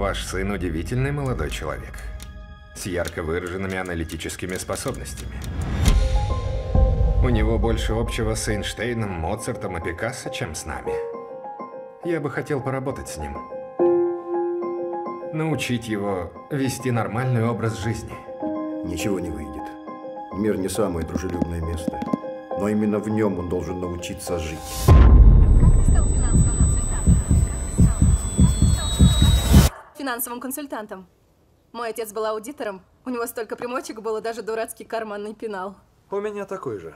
Ваш сын удивительный молодой человек. С ярко выраженными аналитическими способностями. У него больше общего с Эйнштейном, Моцартом и Пикассо, чем с нами. Я бы хотел поработать с ним. Научить его вести нормальный образ жизни. Ничего не выйдет. Мир не самое дружелюбное место. Но именно в нем он должен научиться жить. Финансовым консультантом. Мой отец был аудитором. У него столько примочек было, даже дурацкий карманный пенал. У меня такой же.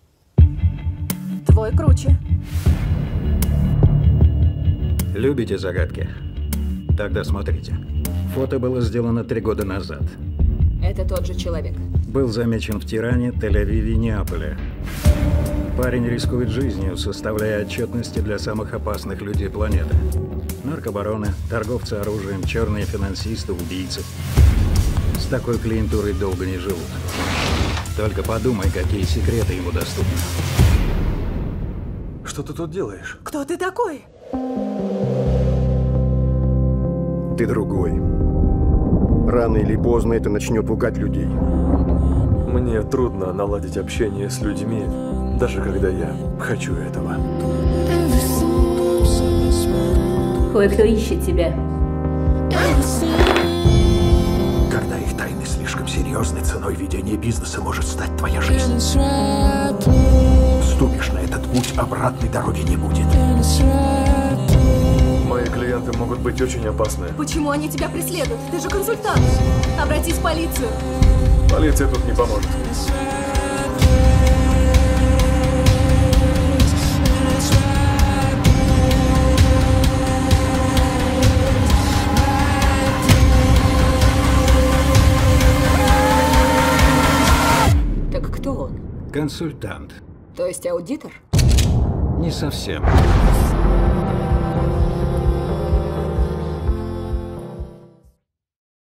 Твой круче. Любите загадки? Тогда смотрите. Фото было сделано 3 года назад. Это тот же человек. Был замечен в Тиране, Тель-Авиве, Неаполе. Парень рискует жизнью, составляя отчетности для самых опасных людей планеты. Наркобароны, торговцы оружием, черные финансисты, убийцы. С такой клиентурой долго не живут. Только подумай, какие секреты ему доступны. Что ты тут делаешь? Кто ты такой? Ты другой. Рано или поздно это начнет пугать людей. Мне трудно наладить общение с людьми, даже когда я хочу этого. Кое-кто ищет тебя. Когда их тайны слишком серьезны, ценой ведения бизнеса может стать твоя жизнь. Ступишь на этот путь, обратной дороги не будет. Мои клиенты могут быть очень опасны. Почему они тебя преследуют? Ты же консультант. Обратись в полицию. Полиция тут не поможет. Так кто он? Консультант. То есть аудитор? Не совсем.